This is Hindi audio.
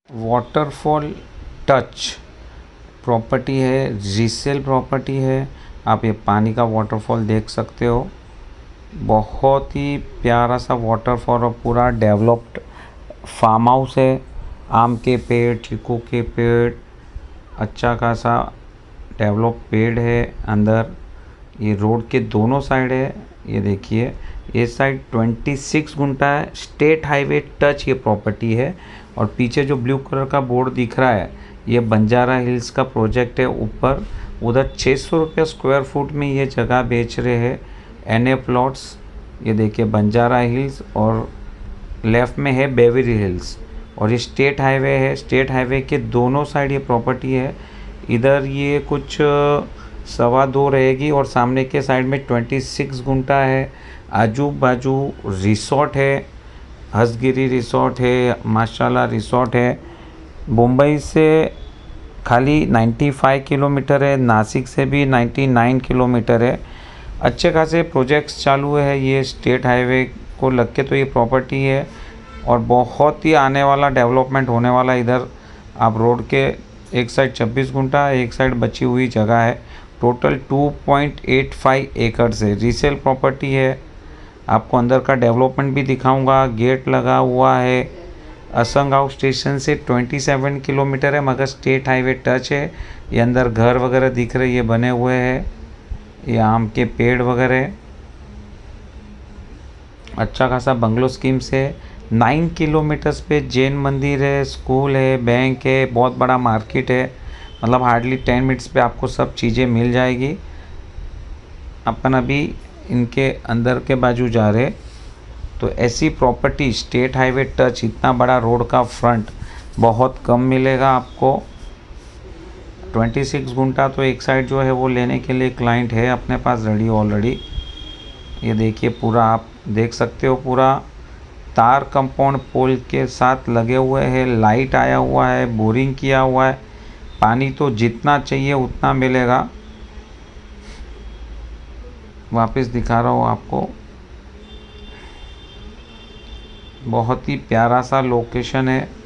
वाटरफॉल टच प्रॉपर्टी है, रीसेल प्रॉपर्टी है। आप ये पानी का वाटरफॉल देख सकते हो, बहुत ही प्यारा सा वाटरफॉल और पूरा डेवलप्ड फार्म हाउस है। आम के पेड़, चीकू के पेड़, अच्छा खासा डेवलप पेड़ है अंदर। ये रोड के दोनों साइड है। ये देखिए, ये साइड 26 गुंठा है, स्टेट हाईवे टच ये प्रॉपर्टी है। और पीछे जो ब्लू कलर का बोर्ड दिख रहा है, ये बंजारा हिल्स का प्रोजेक्ट है। ऊपर उधर 600 रुपये स्क्वायर फुट में ये जगह बेच रहे हैं NA प्लॉट्स। ये देखिए बंजारा हिल्स, और लेफ़्ट में है बेवरी हिल्स, और ये स्टेट हाईवे है। स्टेट हाईवे के दोनों साइड ये प्रॉपर्टी है। इधर ये कुछ 2.25 रहेगी, और सामने के साइड में 26 गुंठा है। आजू बाजू रिसोर्ट है, हंसगिरी रिसोर्ट है, माशाल्लाह रिसोर्ट है। मुंबई से खाली 95 किलोमीटर है, नासिक से भी 99 किलोमीटर है। अच्छे खासे प्रोजेक्ट्स चालू है। ये स्टेट हाईवे को लग के तो ये प्रॉपर्टी है, और बहुत ही आने वाला डेवलपमेंट होने वाला। इधर आप रोड के एक साइड 26 गुंठा, एक साइड बची हुई जगह है। टोटल 2.85 एकड़ से रीसेल प्रॉपर्टी है। आपको अंदर का डेवलपमेंट भी दिखाऊंगा। गेट लगा हुआ है। असंगांव स्टेशन से 27 किलोमीटर है, मगर स्टेट हाईवे टच है। ये अंदर घर वगैरह दिख रहे, ये बने हुए हैं। ये आम के पेड़ वगैरह, अच्छा खासा बंगलो स्कीम से 9 किलोमीटर्स पे जैन मंदिर है, स्कूल है, बैंक है, बहुत बड़ा मार्केट है। मतलब हार्डली 10 मिनट्स पे आपको सब चीज़ें मिल जाएगी। अपन अभी इनके अंदर के बाजू जा रहे, तो ऐसी प्रॉपर्टी स्टेट हाईवे टच, इतना बड़ा रोड का फ्रंट बहुत कम मिलेगा आपको। 26 गुंठा तो एक साइड जो है वो लेने के लिए क्लाइंट है अपने पास रेडी ऑलरेडी। ये देखिए, पूरा आप देख सकते हो, पूरा तार कंपाउंड पोल के साथ लगे हुए हैं। लाइट आया हुआ है, बोरिंग किया हुआ है। पानी तो जितना चाहिए उतना मिलेगा। वापस दिखा रहा हूँ आपको, बहुत ही प्यारा सा लोकेशन है।